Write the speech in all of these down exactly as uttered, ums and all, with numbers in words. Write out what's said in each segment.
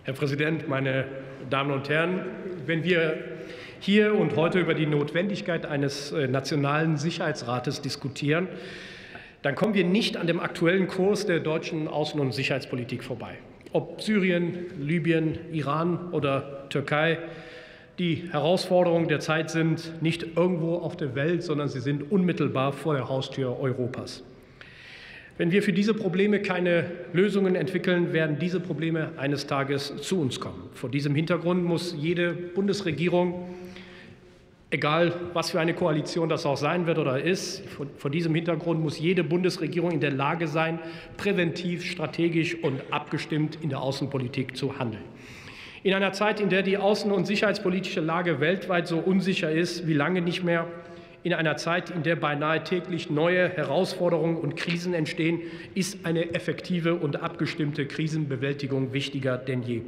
Herr Präsident, meine Damen und Herren! Wenn wir hier und heute über die Notwendigkeit eines nationalen Sicherheitsrates diskutieren, dann kommen wir nicht an dem aktuellen Kurs der deutschen Außen- und Sicherheitspolitik vorbei. Ob Syrien, Libyen, Iran oder Türkei, die Herausforderungen der Zeit sind nicht irgendwo auf der Welt, sondern sie sind unmittelbar vor der Haustür Europas. Wenn wir für diese Probleme keine Lösungen entwickeln, werden diese Probleme eines Tages zu uns kommen. Vor diesem Hintergrund muss jede Bundesregierung, egal was für eine Koalition das auch sein wird oder ist, vor diesem Hintergrund muss jede Bundesregierung in der Lage sein, präventiv, strategisch und abgestimmt in der Außenpolitik zu handeln. In einer Zeit, in der die außen- und sicherheitspolitische Lage weltweit so unsicher ist wie lange nicht mehr, in einer Zeit, in der beinahe täglich neue Herausforderungen und Krisen entstehen, ist eine effektive und abgestimmte Krisenbewältigung wichtiger denn je.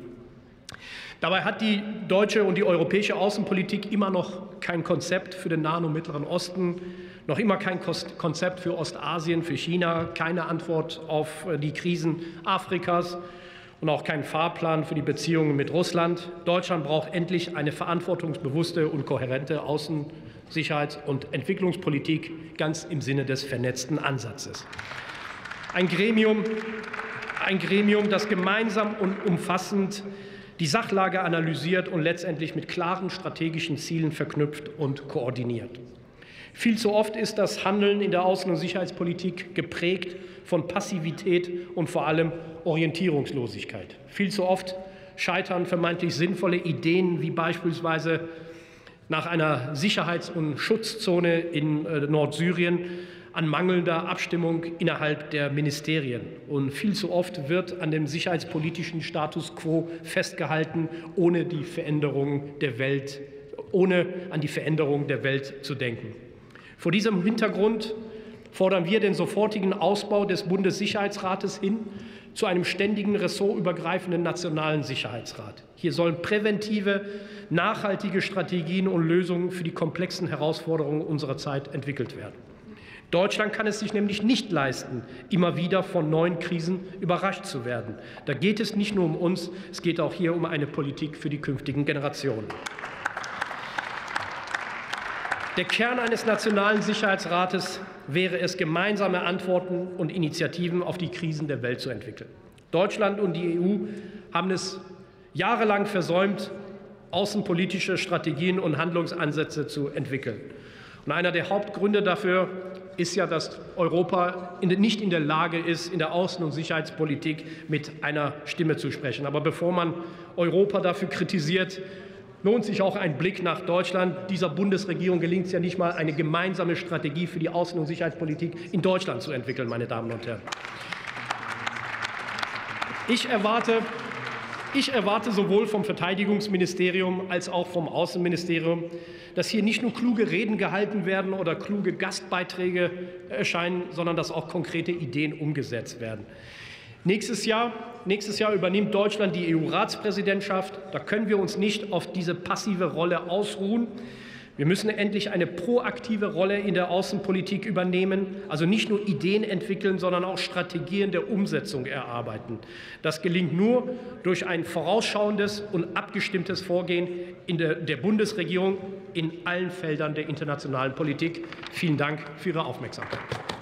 Dabei hat die deutsche und die europäische Außenpolitik immer noch kein Konzept für den Nahen und Mittleren Osten, noch immer kein Konzept für Ostasien, für China, keine Antwort auf die Krisen Afrikas und auch keinen Fahrplan für die Beziehungen mit Russland. Deutschland braucht endlich eine verantwortungsbewusste und kohärente Außen-, Sicherheits- und Entwicklungspolitik, ganz im Sinne des vernetzten Ansatzes. Ein Gremium, ein Gremium, das gemeinsam und umfassend die Sachlage analysiert und letztendlich mit klaren strategischen Zielen verknüpft und koordiniert. Viel zu oft ist das Handeln in der Außen- und Sicherheitspolitik geprägt von Passivität und vor allem Orientierungslosigkeit. Viel zu oft scheitern vermeintlich sinnvolle Ideen, wie beispielsweise nach einer Sicherheits- und Schutzzone in Nordsyrien an mangelnder Abstimmung innerhalb der Ministerien. Und viel zu oft wird an dem sicherheitspolitischen Status quo festgehalten, ohne die Veränderung der Welt, ohne an die Veränderung der Welt zu denken. Vor diesem Hintergrund fordern wir den sofortigen Ausbau des Bundessicherheitsrates hin zu einem ständigen ressortübergreifenden nationalen Sicherheitsrat. Hier sollen präventive, nachhaltige Strategien und Lösungen für die komplexen Herausforderungen unserer Zeit entwickelt werden. Deutschland kann es sich nämlich nicht leisten, immer wieder von neuen Krisen überrascht zu werden. Da geht es nicht nur um uns, es geht auch hier um eine Politik für die künftigen Generationen. Der Kern eines nationalen Sicherheitsrates wäre es, gemeinsame Antworten und Initiativen auf die Krisen der Welt zu entwickeln. Deutschland und die E U haben es jahrelang versäumt, außenpolitische Strategien und Handlungsansätze zu entwickeln. Und einer der Hauptgründe dafür ist ja, dass Europa nicht in der Lage ist, in der Außen- und Sicherheitspolitik mit einer Stimme zu sprechen. Aber bevor man Europa dafür kritisiert, lohnt sich auch ein Blick nach Deutschland. Dieser Bundesregierung gelingt es ja nicht mal, eine gemeinsame Strategie für die Außen- und Sicherheitspolitik in Deutschland zu entwickeln, meine Damen und Herren. Ich erwarte, ich erwarte sowohl vom Verteidigungsministerium als auch vom Außenministerium, dass hier nicht nur kluge Reden gehalten werden oder kluge Gastbeiträge erscheinen, sondern dass auch konkrete Ideen umgesetzt werden. Nächstes Jahr, nächstes Jahr übernimmt Deutschland die E U-Ratspräsidentschaft. Da können wir uns nicht auf diese passive Rolle ausruhen. Wir müssen endlich eine proaktive Rolle in der Außenpolitik übernehmen, also nicht nur Ideen entwickeln, sondern auch Strategien der Umsetzung erarbeiten. Das gelingt nur durch ein vorausschauendes und abgestimmtes Vorgehen in der, der Bundesregierung in allen Feldern der internationalen Politik. Vielen Dank für Ihre Aufmerksamkeit.